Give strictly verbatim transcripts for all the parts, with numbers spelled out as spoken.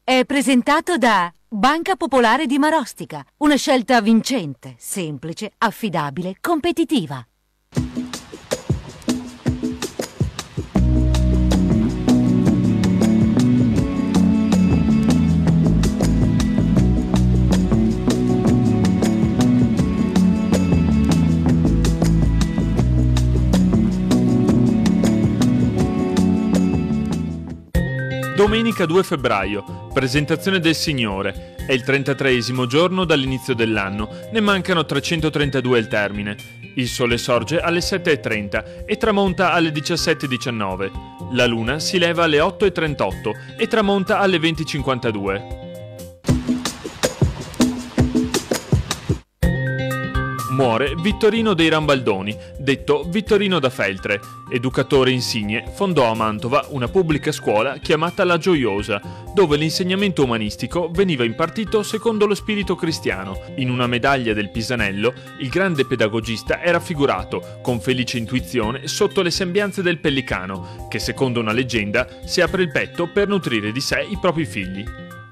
È presentato da Banca Popolare di Marostica, una scelta vincente, semplice, affidabile, competitiva. Domenica due febbraio, presentazione del Signore. È il trentatreesimo giorno dall'inizio dell'anno, ne mancano trecentotrentadue al termine. Il sole sorge alle sette e trenta e tramonta alle diciassette e diciannove. La luna si leva alle otto e trentotto e tramonta alle venti e cinquantadue. Muore Vittorino dei Rambaldoni, detto Vittorino da Feltre. Educatore insigne, fondò a Mantova una pubblica scuola chiamata La Gioiosa, dove l'insegnamento umanistico veniva impartito secondo lo spirito cristiano. In una medaglia del Pisanello, il grande pedagogista è raffigurato, con felice intuizione, sotto le sembianze del pellicano, che secondo una leggenda si apre il petto per nutrire di sé i propri figli.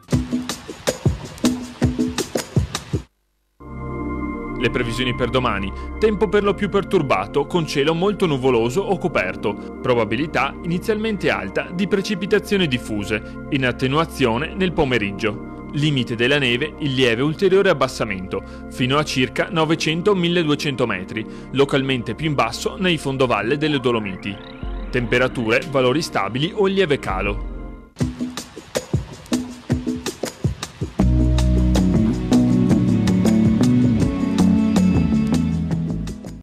Le previsioni per domani: tempo per lo più perturbato, con cielo molto nuvoloso o coperto, probabilità inizialmente alta di precipitazioni diffuse, in attenuazione nel pomeriggio. Limite della neve il lieve ulteriore abbassamento, fino a circa novecento milleduecento metri, localmente più in basso nei fondovalle delle Dolomiti. Temperature valori stabili o in lieve calo.